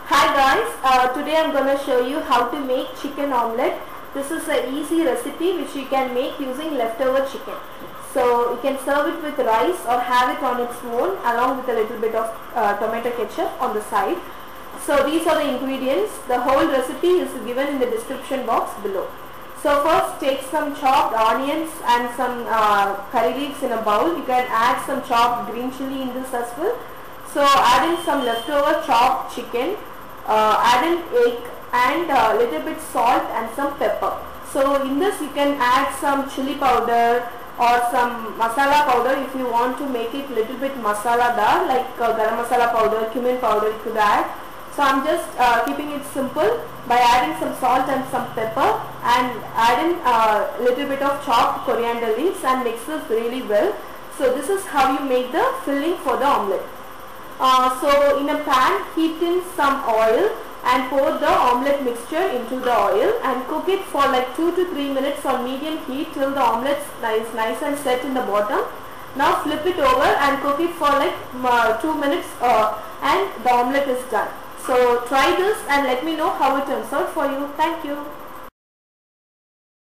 Hi guys, today I'm going to show you how to make chicken omelette. This is an easy recipe which you can make using leftover chicken. So you can serve it with rice or have it on its own along with a little bit of tomato ketchup on the side. So these are the ingredients. The whole recipe is given in the description box below. So first take some chopped onions and some curry leaves in a bowl. You can add some chopped green chili in this as well. So add in some leftover chopped chicken, add in egg and a little bit salt and some pepper. So in this you can add some chili powder or some masala powder if you want to make it little bit masala dar, like garam masala powder, cumin powder you could add. So I'm just keeping it simple by adding some salt and some pepper and adding a little bit of chopped coriander leaves and mix this really well. So this is how you make the filling for the omelette. So in a pan heat in some oil and pour the omelette mixture into the oil and cook it for like 2 to 3 minutes on medium heat till the omelette is nice and set in the bottom. Now flip it over and cook it for like 2 minutes and the omelette is done. So try this and let me know how it turns out for you. Thank you.